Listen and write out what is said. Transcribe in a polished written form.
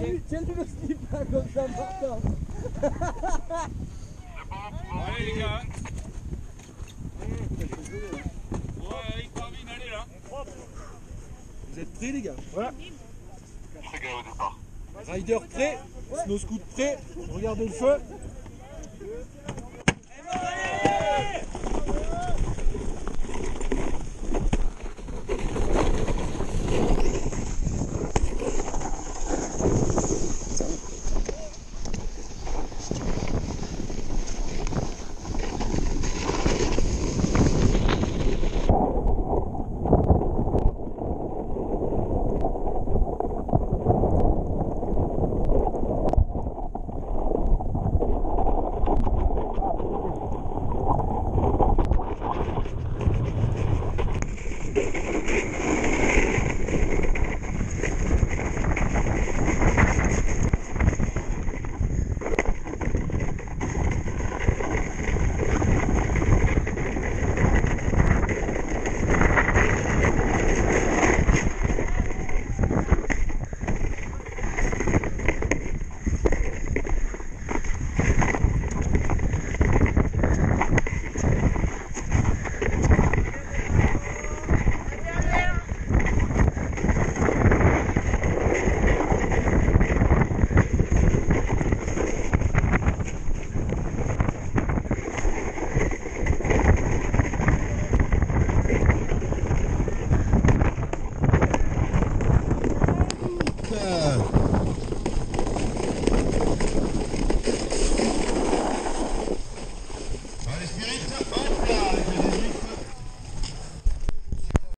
Tiens-lui le slip là, comme ça, Martin. Allez les gars. Ouais, Eric Marvin, allez là. Vous êtes prêts les gars? Ouais. Rider prêt, snow scoot prêt, regardez le feu.